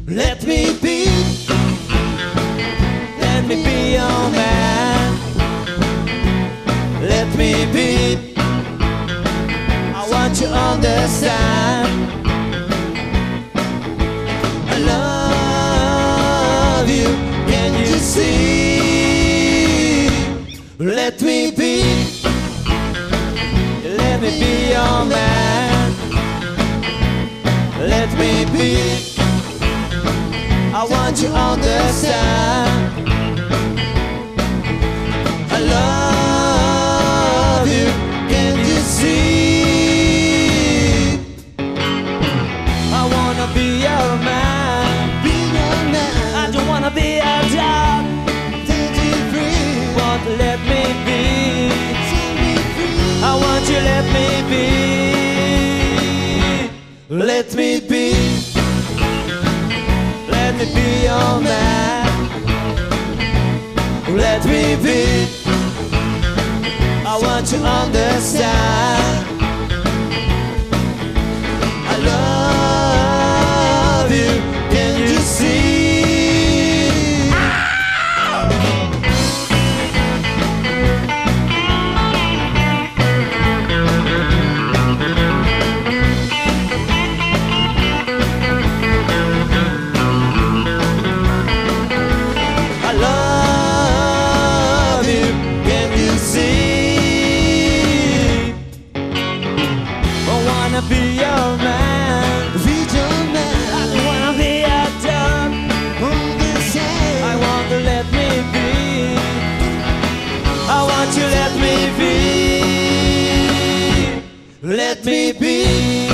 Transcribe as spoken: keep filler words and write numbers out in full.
Let me be, let me be your man. Let me be, I want you to understand. I love you, can you see? Let me be, let me be your man. Let me be, I want you to understand. I love you, can you see? I wanna be your man, be your man. I don't wanna be a dog. Set me free, want to let me be. Set me free, I want you to let me be. Let me be, let me be your man. Let me be, I want to understand. I love you, can you see? Be your man, be your man. I don't wanna be a dog. Hold this hand, I want to let me be. I want you to let me be. Let me be.